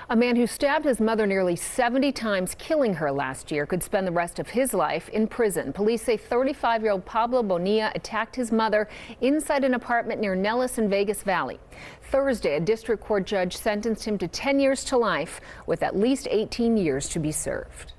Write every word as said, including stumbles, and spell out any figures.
A man who stabbed his mother nearly seventy times, killing her last year, could spend the rest of his life in prison. Police say thirty-five-year-old Pablo Bonilla attacked his mother inside an apartment near Nellis in Vegas Valley. Thursday, a district court judge sentenced him to ten years to life with at least eighteen years to be served.